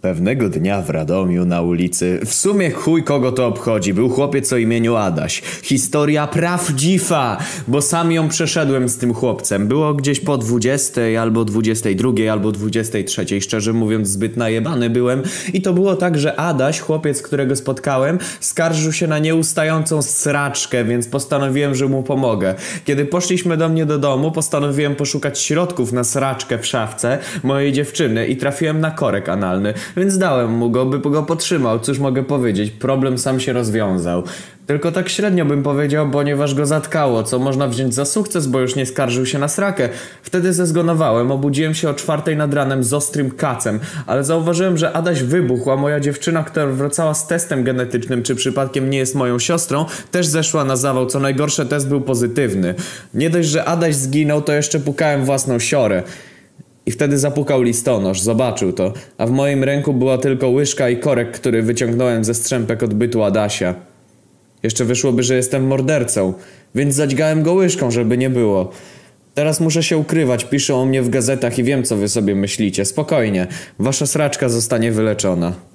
Pewnego dnia w Radomiu na ulicy, w sumie chuj kogo to obchodzi, był chłopiec o imieniu Adaś. Historia prawdziwa, bo sam ją przeszedłem z tym chłopcem. Było gdzieś po 20 albo 22 albo 23, szczerze mówiąc zbyt najebany byłem. I to było tak, że Adaś, chłopiec, którego spotkałem, skarżył się na nieustającą sraczkę, więc postanowiłem, że mu pomogę. Kiedy poszliśmy do mnie do domu, postanowiłem poszukać środków na sraczkę w szafce mojej dziewczyny i trafiłem na korek analny. Więc dałem mu go, by go potrzymał. Cóż mogę powiedzieć, problem sam się rozwiązał. Tylko tak średnio bym powiedział, ponieważ go zatkało, co można wziąć za sukces, bo już nie skarżył się na srakę. Wtedy zezgonowałem, obudziłem się o 4 nad ranem z ostrym kacem, ale zauważyłem, że Adaś wybuchł, a moja dziewczyna, która wracała z testem genetycznym, czy przypadkiem nie jest moją siostrą, też zeszła na zawał, co najgorsze, test był pozytywny. Nie dość, że Adaś zginął, to jeszcze pukałem własną siorę. I wtedy zapukał listonosz, zobaczył to, a w moim ręku była tylko łyżka i korek, który wyciągnąłem ze strzępek odbytu Adasia. Jeszcze wyszłoby, że jestem mordercą, więc zadźgałem go łyżką, żeby nie było. Teraz muszę się ukrywać, piszą o mnie w gazetach i wiem, co wy sobie myślicie. Spokojnie, wasza sraczka zostanie wyleczona.